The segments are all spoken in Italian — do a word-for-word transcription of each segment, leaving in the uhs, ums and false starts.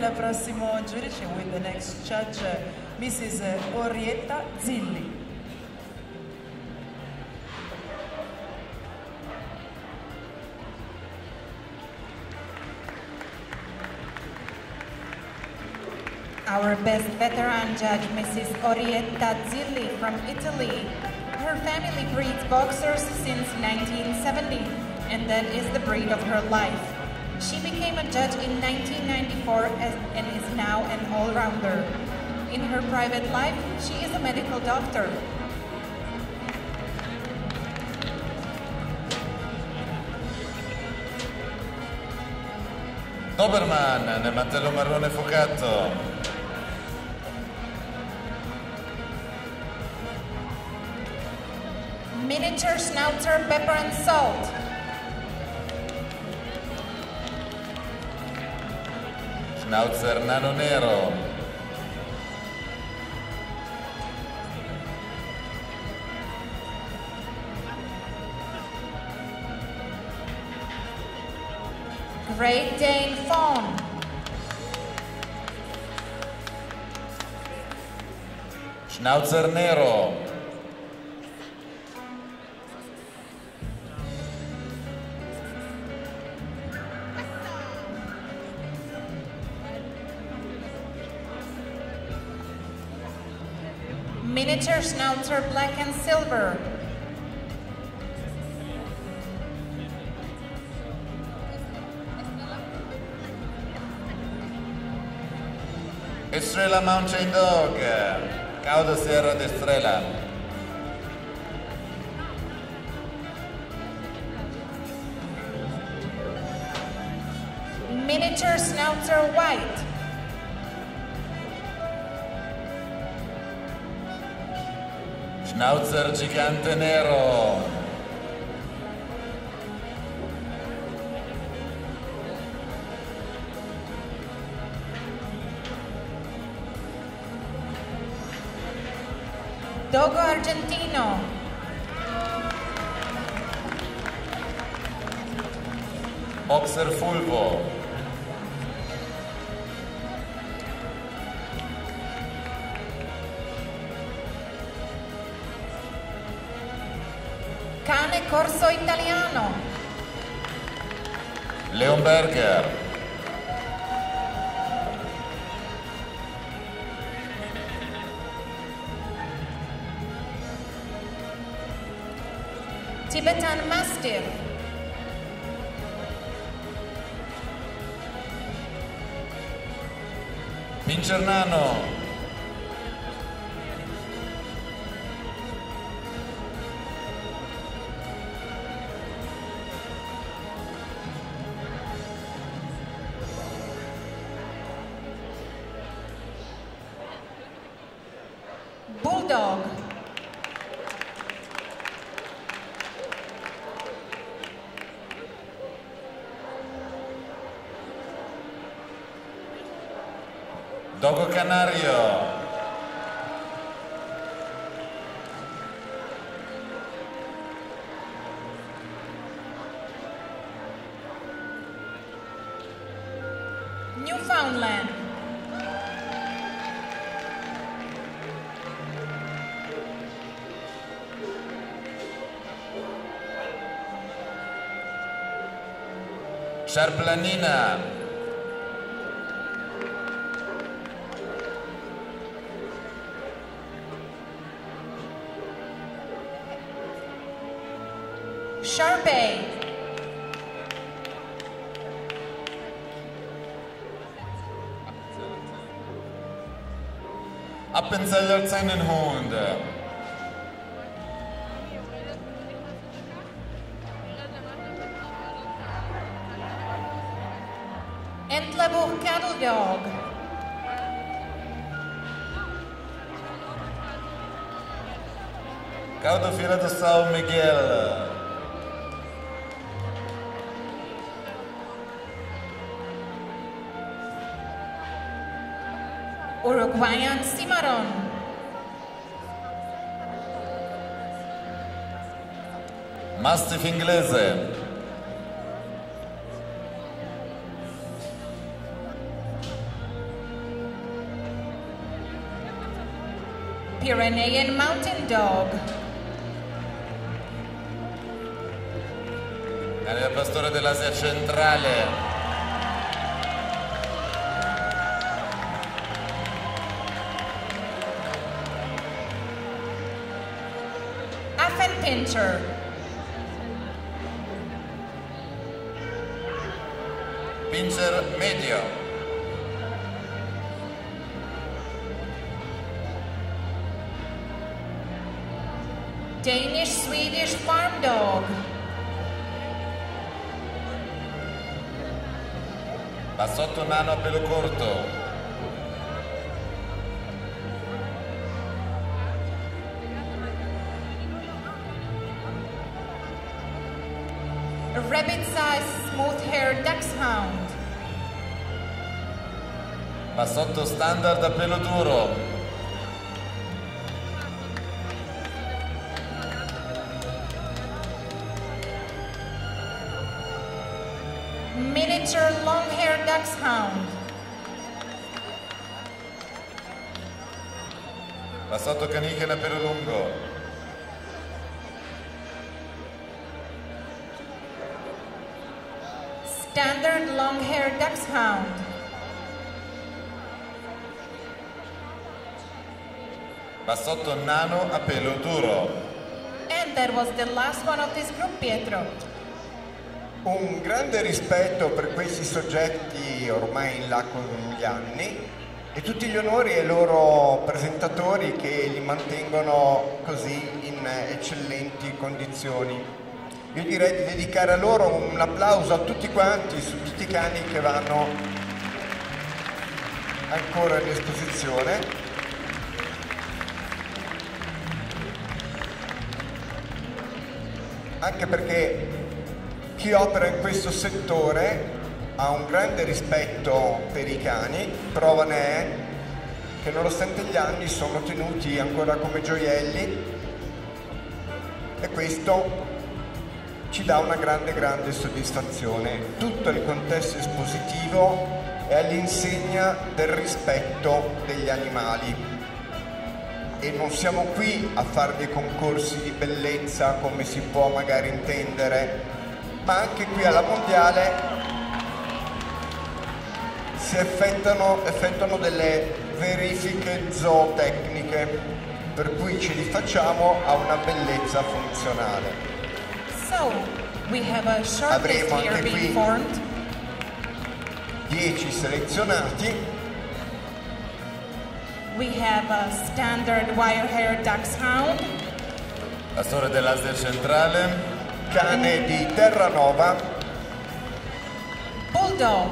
il prossimo giudice, with the next judge, missus Orietta Zilli. Our best veteran judge, Missus Orietta Zilli from Italy. Her family breeds boxers since nineteen seventy, and that is the breed of her life. She became a judge in nineteen ninety-four as, and is now an all-rounder. In her private life, she is a medical doctor. Doberman nel mantello marrone focato. Miniature Schnauzer Pepper and Salt. Schnauzer nano nero. Great Dane Fawn. Schnauzer nero. Miniature Schnauzer Black and Silver. Estrella Mountain Dog. Cauda Sierra de Estrella. Miniature Schnauzer White. Schnauzer gigante nero. Dogo Argentino. Boxer fulvo. Cane Corso Italiano. Leonberger. Tibetan Mastiff. Pinscher nano. Bulldog. Dogo canario. Newfoundland. Sharplanina. Sharpei. Appenzeller Zennenhund. Entlebuch Cattle Dog. Cauda Fila do São Miguel. Uruguayan Cimarron. Mastiff inglese. Pyrenean Mountain Dog. Cane del pastore dell'Asia centrale. Affenpinscher. Pinscher medio. Danish Swedish Farm Dog. Bassotto nano a pelo corto. A rabbit-sized smooth-haired dachshund. Bassotto standard a pelo duro. Miniature long-haired dachshund. Bassotto caniche a pelo lungo. Standard long-haired dachshund. Bassotto nano a pelo duro. And that was the last one of this group, Pietro. Un grande rispetto per questi soggetti ormai in là con gli anni e tutti gli onori ai loro presentatori che li mantengono così in eccellenti condizioni. Io direi di dedicare a loro un applauso a tutti quanti, su tutti i cani che vanno ancora in esposizione. Anche perché chi opera in questo settore ha un grande rispetto per i cani, prova ne è che nonostante gli anni sono tenuti ancora come gioielli e questo ci dà una grande grande soddisfazione. Tutto il contesto espositivo è all'insegna del rispetto degli animali e non siamo qui a fare dei concorsi di bellezza come si può magari intendere, ma anche qui alla Mondiale si effettuano, effettuano delle verifiche zootecniche per cui ci rifacciamo a una bellezza funzionale. So, we have a short list Avremo here anche being qui formed. dieci selezionati. We have a standard wire-haired dachshund, Pastore dell'Asia centrale. Cane di Terranova. bulldog,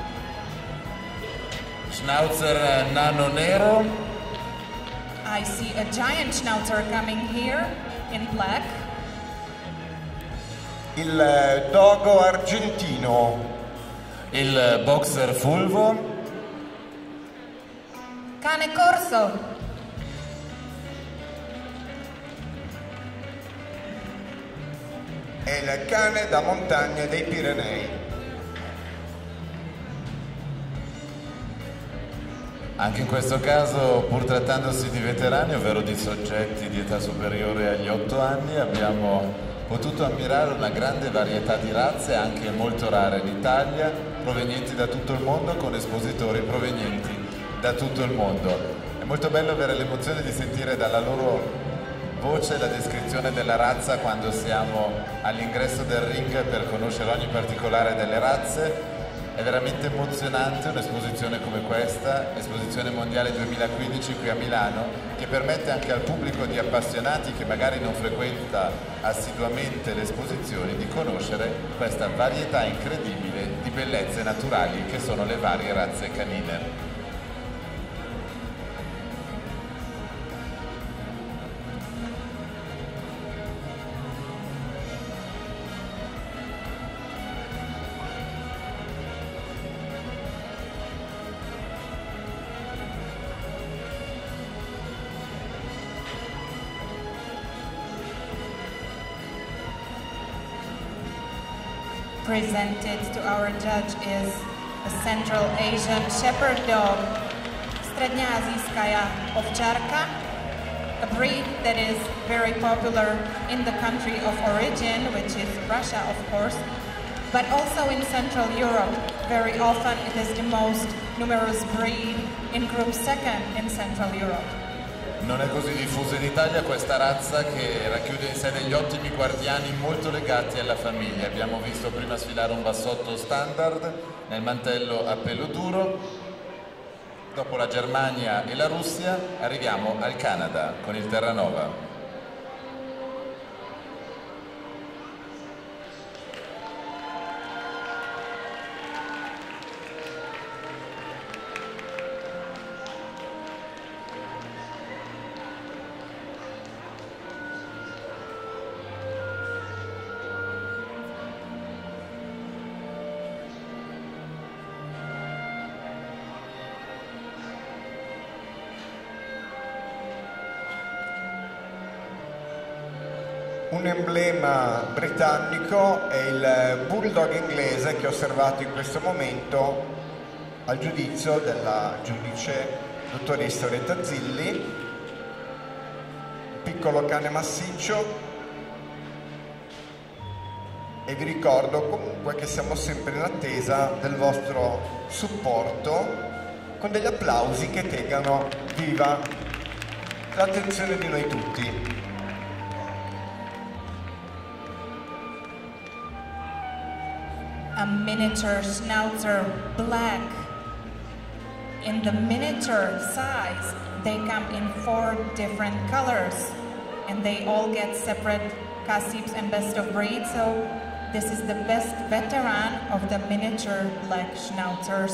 Schnauzer nano nero. I see a giant schnauzer coming here in black, Il dogo argentino. Il boxer fulvo. cane corso, È il cane da montagna dei Pirenei. Anche in questo caso, pur trattandosi di veterani, ovvero di soggetti di età superiore agli otto anni, abbiamo potuto ammirare una grande varietà di razze, anche molto rare in Italia, provenienti da tutto il mondo, con espositori provenienti da tutto il mondo. È molto bello avere l'emozione di sentire dalla loro voce la descrizione della razza quando siamo all'ingresso del ring per conoscere ogni particolare delle razze. È veramente emozionante un'esposizione come questa, l'esposizione mondiale duemilaquindici qui a Milano, che permette anche al pubblico di appassionati che magari non frequenta assiduamente le esposizioni di conoscere questa varietà incredibile di bellezze naturali che sono le varie razze canine. presented to our judge is a Central Asian Shepherd Dog, Strednja azijskaja ovčarka, a breed that is very popular in the country of origin, which is Russia, of course, but also in Central Europe. Very often it is the most numerous breed in group second in Central Europe. Non è così diffusa in Italia questa razza, che racchiude in sé degli ottimi guardiani molto legati alla famiglia. Abbiamo visto prima sfilare un bassotto standard nel mantello a pelo duro. Dopo la Germania e la Russia arriviamo al Canada con il Terranova. Un emblema britannico è il bulldog inglese che ho osservato in questo momento al giudizio della giudice dottoressa Orietta Zilli. Piccolo cane massiccio, e vi ricordo comunque che siamo sempre in attesa del vostro supporto con degli applausi che tengano viva l'attenzione di noi tutti. A miniature Schnauzer black. In the miniature size, they come in four different colors and they all get separate Cassips and best of breed, so this is the best veteran of the miniature black Schnauzers.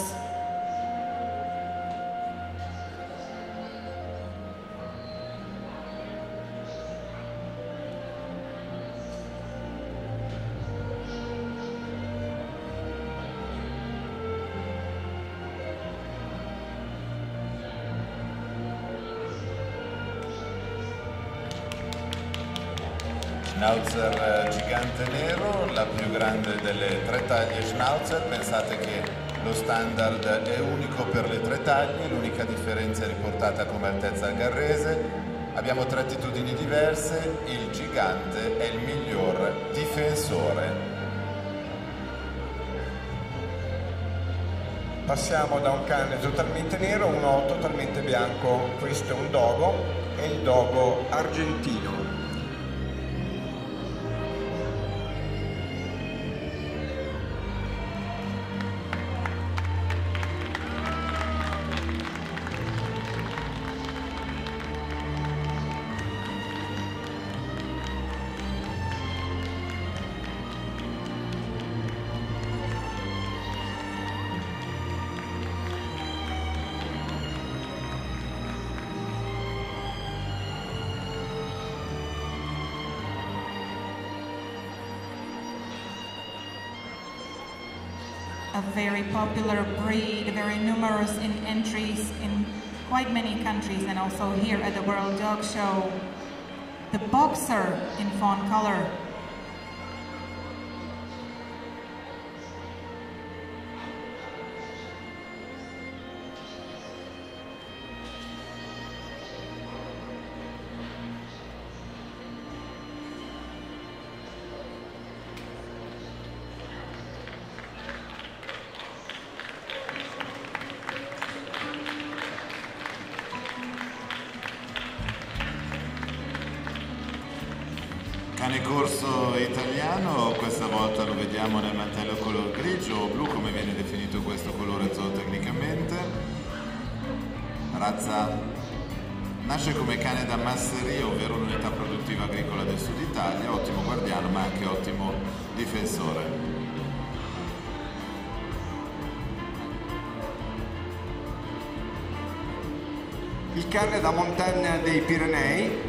Schnauzer gigante nero, la più grande delle tre taglie Schnauzer. Pensate che lo standard è unico per le tre taglie, l'unica differenza è riportata come altezza al garrese. Abbiamo tre attitudini diverse, il gigante è il miglior difensore. Passiamo da un cane totalmente nero a uno totalmente bianco. Questo è un dogo, è il dogo argentino. A very popular breed, very numerous in entries in quite many countries and also here at the World Dog Show. The Boxer in fawn color. Cane corso italiano, questa volta lo vediamo nel mantello color grigio o blu, come viene definito questo colore zootecnicamente. Razza nasce come cane da masseria, ovvero l'unità produttiva agricola del sud Italia, ottimo guardiano ma anche ottimo difensore. Il cane da montagna dei Pirenei,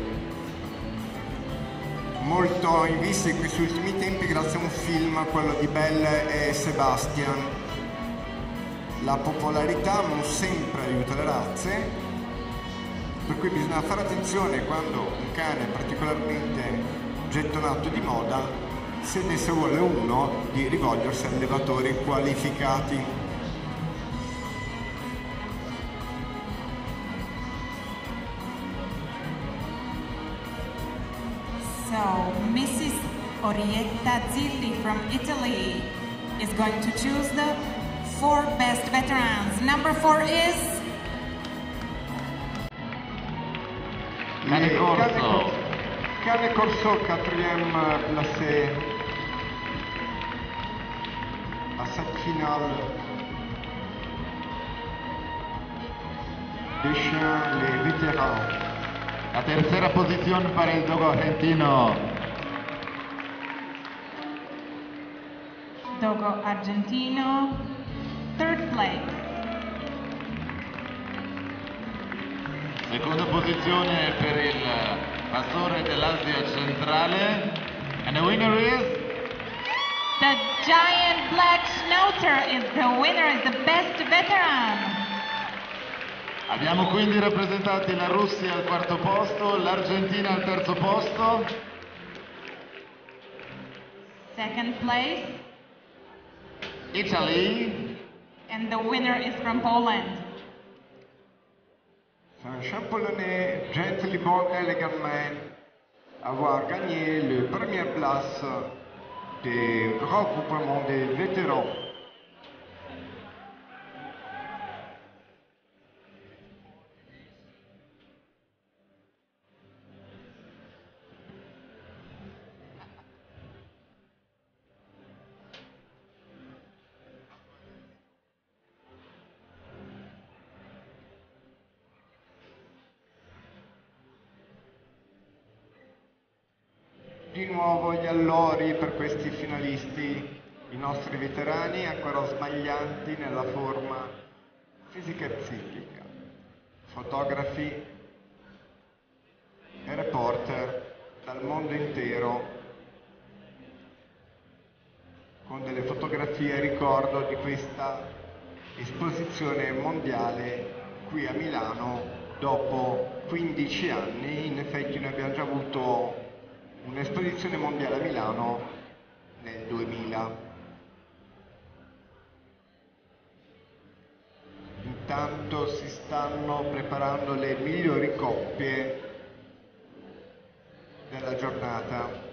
molto in vista in questi ultimi tempi grazie a un film, quello di Belle e Sebastian. La popolarità non sempre aiuta le razze, per cui bisogna fare attenzione quando un cane è particolarmente gettonato di moda, se ne se vuole uno, di rivolgersi a allevatori qualificati. So, Missus Orietta Zilli from Italy is going to choose the four best veterans. Number four is Cane Corso. Cane Corso quatrième placé à cette finale des chiens les vétérans. La tercera posición para el dogo argentino. Dogo Argentino, third place. Seconda posizione per il pastore dell'Asia centrale. And the winner is The giant black schnauzer is the winner, is the best veteran. Abbiamo quindi rappresentati la Russia al quarto posto, l'Argentina al terzo posto. Second place, Italy. and the winner is from Poland. C'est un chien polonais, Gently Born Elegant Man, avoir gagné la première place des regroupements des vétérans. Di nuovo gli allori per questi finalisti, i nostri veterani ancora sbaglianti nella forma fisica e psichica, fotografi e reporter dal mondo intero con delle fotografie a ricordo di questa esposizione mondiale qui a Milano dopo quindici anni. In effetti noi abbiamo già avuto un'esposizione mondiale a Milano nel duemila. Intanto si stanno preparando le migliori coppie della giornata.